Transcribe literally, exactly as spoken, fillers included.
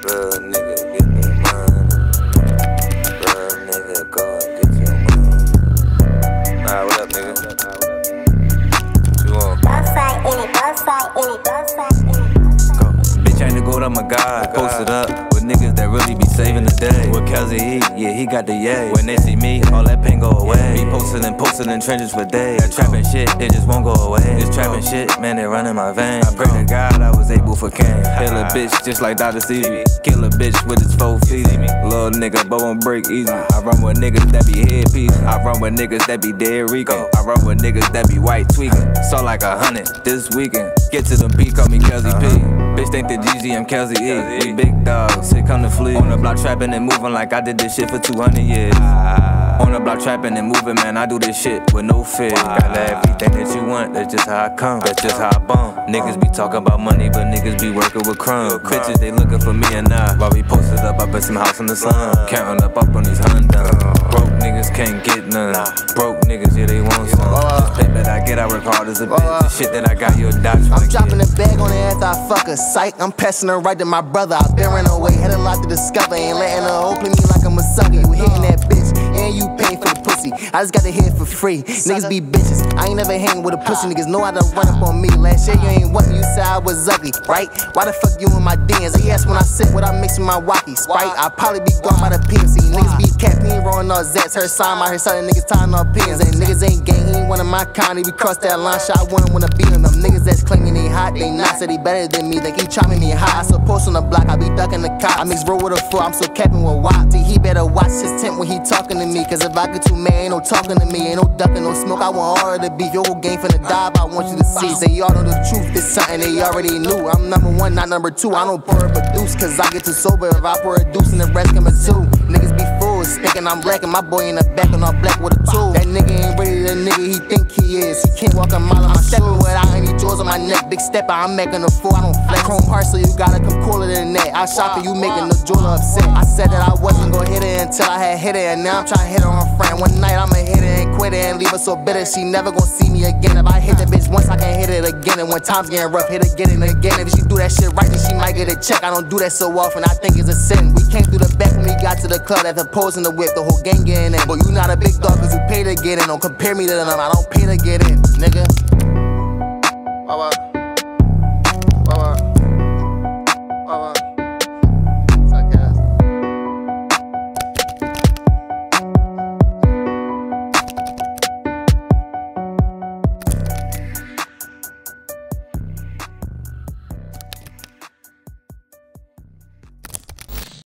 Real nigga, get the money. Real nigga, go and get your money. Nah, what up, nigga? What you want? Gunfight in it, gunfight in it, gunfight in it. Go. Bitch ain't a gold, I'm a god. Posted up with niggas that really be saving the day. With Kell-Z-E, yeah, he got the yay. When they see me, all that pain go away. Be posted and posted in trenches for days. That trapping shit, it just won't go away. This trapping shit, man, they run in my veins. I pray to God I was able for Cain. Kill a bitch just like Doctor Stevie. Kill a bitch with his four feet. Little nigga, but won't break easy. I run with niggas that be headpiece. I run with niggas that be dead Rico. I run with niggas that be white tweaking. Saw like a hundred this weekend. Get to the beat, call me Kell-Z-P. Bitch think the G Z, I'm Kell-Z-E. We big dogs, here come the fleet. On the block trapping and moving like I did this shit for two hundred years. On the block trapping and moving, man, I do this shit with no fear. Got everything that you want, that's just how I come. That's just how I bump. Niggas be talking about money, but niggas be working with crumbs. Bitches, they looking for me and I. While we posted up, up in some house in the slum. Counting up up on these hundreds. Broke niggas can't get none. Broke niggas, yeah, they want some. This paper that I get, I work hard as a bitch. The shit that I got, your docs. I'm dropping a bag on her after I fuck her. Psych, I'm passing her right to my brother. I been running away, had a lot to discover. Ain't letting her open me like I'm a sucker. You hitting that bitch, and you paying for the pussy. I just got the hit for free. Niggas be bitches. I ain't never hanging with a pussy. Niggas know how to run up on me. Last year you ain't what me. You said I was ugly, right? Why the fuck you in my D Ms? They ask when I sit what I mix with my walkie. Sprite, I probably be gone by the P M C. Niggas be caffeine rolling all zats. Her sign out here selling niggas tying all pins. And niggas ain't gang, he ain't one of my kind. If we cross that line, shot one wanna be on them. Niggas that's claiming they hot, they not. Say they better than me. They keep chopping me high. I suppose on the block, I be ducking the cop. I mix roll with a foot, I'm so capping with wop. See, he better watch his tent when he talking to me. Cause if I get too mad, ain't no talking to me. Ain't no ducking, no smoke. I want all of the beef. Your whole game finna dive. I want you to see. Say y'all know the truth. It's something they already knew. I'm number one, not number two. I don't pour or produce. Cause I get too sober. If I pour a deuce and the rest come a two. Niggas be fools, thinking I'm black. And my boy in the back and all black with a tool. That nigga ain't really the nigga he think he is. He can't walk a mile on my stepping without any jewels on my neck. Big stepper, I'm making a fool. I don't flex. Chrome heart, so you gotta come cooler than that. I shop for you making the jeweler upset. I said that I wasn't gonna hit her until I had hit her. And now I'm trying to hit her on friend. One night I'ma hit her and quit her and leave her so bitter. She never gonna see me again. If I hit that bitch once, I can hit it again. And when time's getting rough, hit it again and again. If she do that shit right, then she might get a check. I don't do that so often, I think it's a sin. We came through the back when we got to the club. After posing the whip, the whole gang getting in. But you not a big dog cause you pay to get in. Don't compare me to them, I don't pay to get in, nigga. Bye-bye.